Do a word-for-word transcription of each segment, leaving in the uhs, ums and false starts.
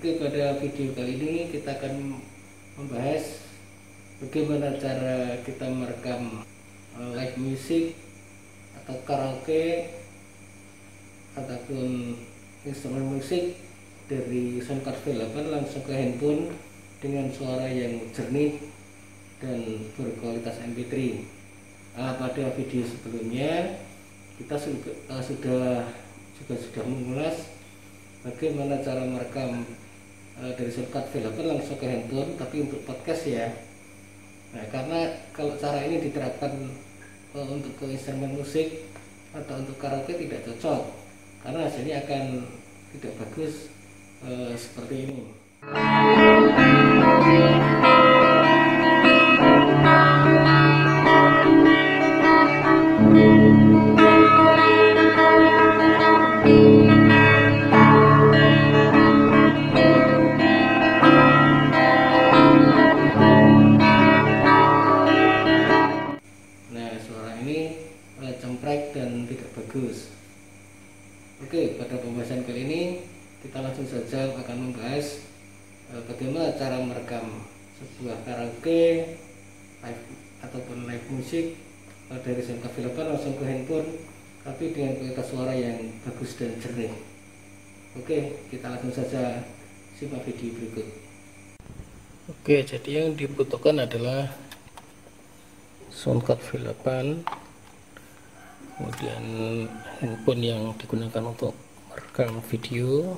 Oke, pada video kali ini kita akan membahas bagaimana cara kita merekam live music atau karaoke ataupun instrumen musik dari soundcard V delapan langsung ke handphone dengan suara yang jernih dan berkualitas M P tiga. Nah, pada video sebelumnya kita sudah, uh, sudah juga sudah mengulas bagaimana cara merekam uh, dari soundcard V delapan langsung ke handphone, tapi untuk podcast ya. Nah, karena kalau cara ini diterapkan uh, untuk ke instrumen musik atau untuk karaoke tidak cocok, karena hasilnya akan tidak bagus uh, seperti ini. Cemprek dan tidak bagus. Oke, pada pembahasan kali ini kita langsung saja akan membahas e, bagaimana cara merekam sebuah karaoke live ataupun live musik e, dari soundcard V delapan langsung ke handphone, tapi dengan kualitas suara yang bagus dan jernih. Oke, kita langsung saja simak video berikut. Oke, jadi yang dibutuhkan adalah soundcard V delapan, kemudian handphone yang digunakan untuk merekam video,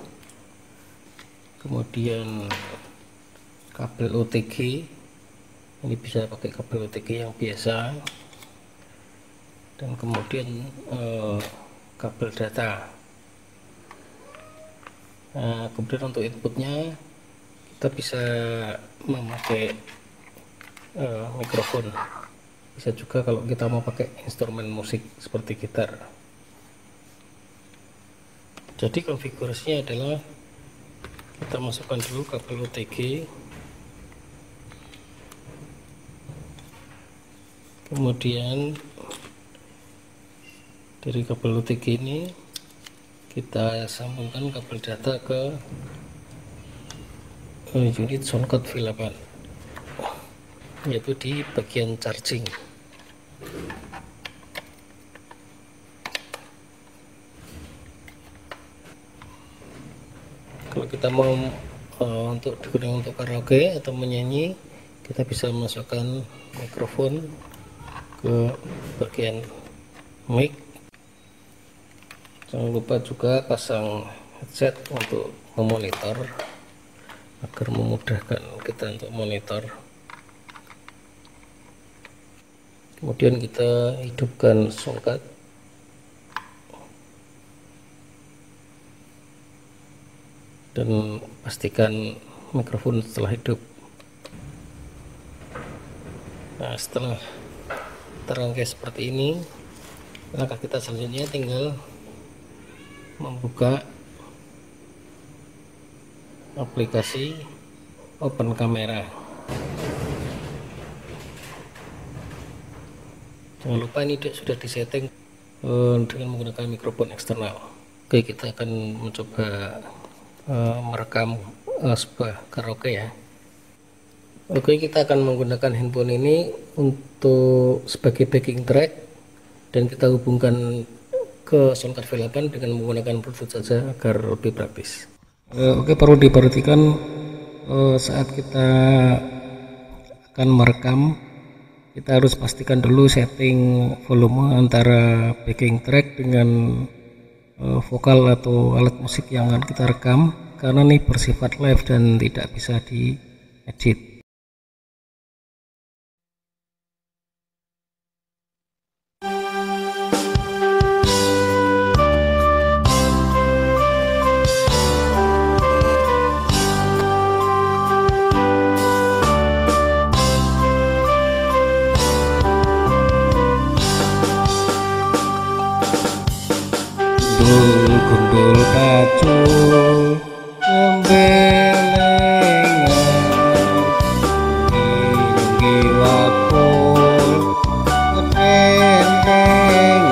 kemudian kabel O T G, ini bisa pakai kabel O T G yang biasa, dan kemudian eh, kabel data. Nah, kemudian untuk inputnya kita bisa memakai eh, mikrofon. Bisa juga kalau kita mau pakai instrumen musik seperti gitar. Jadi konfigurasinya adalah kita masukkan dulu kabel O T G, kemudian dari kabel O T G ini kita sambungkan kabel data ke unit soundcard V delapan, yaitu di bagian charging. Kalau kita mau uh, untuk digunakan untuk karaoke atau menyanyi, kita bisa masukkan mikrofon ke bagian mic. Jangan lupa juga pasang headset untuk memonitor agar memudahkan kita untuk monitor. Kemudian kita hidupkan soundcard, dan pastikan mikrofon setelah hidup. Nah, setelah terangkai seperti ini, langkah kita selanjutnya tinggal membuka aplikasi Open Camera. Jangan lupa ini sudah disetting uh, dengan menggunakan mikrofon eksternal. Oke, kita akan mencoba uh, merekam uh, sebuah karaoke ya. Oke, kita akan menggunakan handphone ini untuk sebagai backing track, dan kita hubungkan ke soundcard V delapan dengan menggunakan Bluetooth saja agar lebih praktis. Uh, Oke, perlu diperhatikan uh, saat kita akan merekam, kita harus pastikan dulu setting volume antara backing track dengan uh, vokal atau alat musik yang akan kita rekam, karena ini bersifat live dan tidak bisa diedit. Gundul kacul ngembelengan inggi wakul ketendengan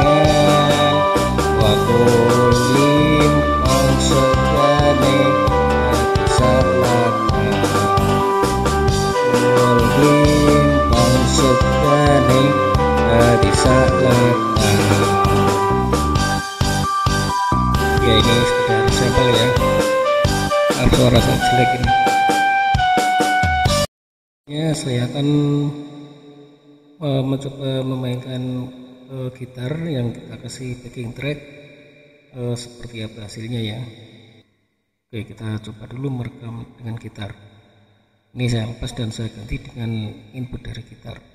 wakul limpang sejane bisa suara sangat jelek ini ya. Saya akan uh, mencoba memainkan uh, gitar yang kita kasih backing track, uh, seperti apa hasilnya ya. Oke, kita coba dulu merekam dengan gitar. Ini saya lepas dan saya ganti dengan input dari gitar.